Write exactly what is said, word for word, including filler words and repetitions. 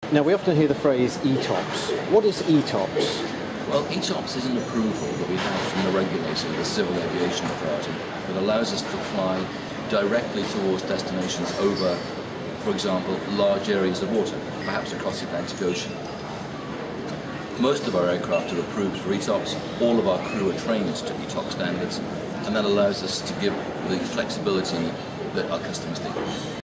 Now, we often hear the phrase E TOPS. What is E TOPS? Well, E TOPS is an approval that we have from the regulator, the Civil Aviation Authority, that allows us to fly directly towards destinations over, for example, large areas of water, perhaps across the Atlantic Ocean. Most of our aircraft are approved for E TOPS, all of our crew are trained to E TOPS standards, and that allows us to give the flexibility that our customers need.